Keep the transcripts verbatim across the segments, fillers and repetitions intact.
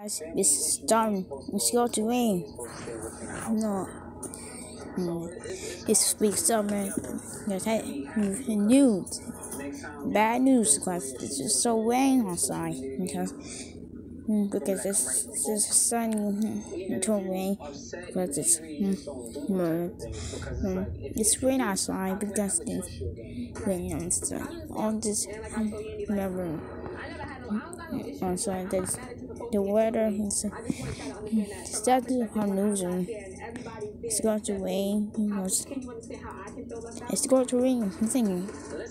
Guys, it's done. It's got to rain. No. Mm. It's big summer. There's news. Bad news because it's just so rain outside. Because mm, because it's it's sunny mm, until rain because it's mm, mm, mm, it's rain outside because it's rain outside. All this mm, never outside. There's the weather is exactly how losing. It's going to rain. It's, it's going to rain. I'm thinking.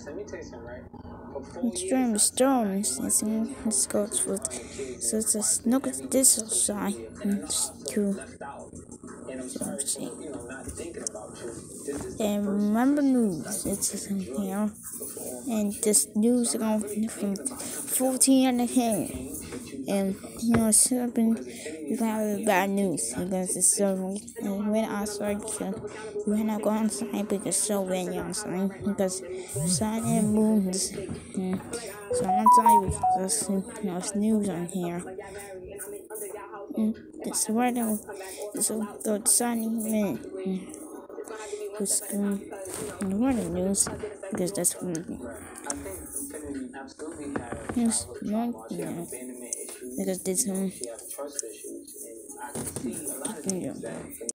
Extreme storms. It's it's going to so it's just look at this side. It's cool. And remember news. It's you know, and this news going from fourteen and a half. And you know, it's happened. You can have bad news because it's so and when outside, so you cannot go outside because it's so windy outside because sun and moons. Mm. So I'm outside because you know it's news on here. Mm. It's weather. It's a good sunny wind. Mm. It's um, the weather news because that's what. Yes, no, yeah. Because this um, yeah.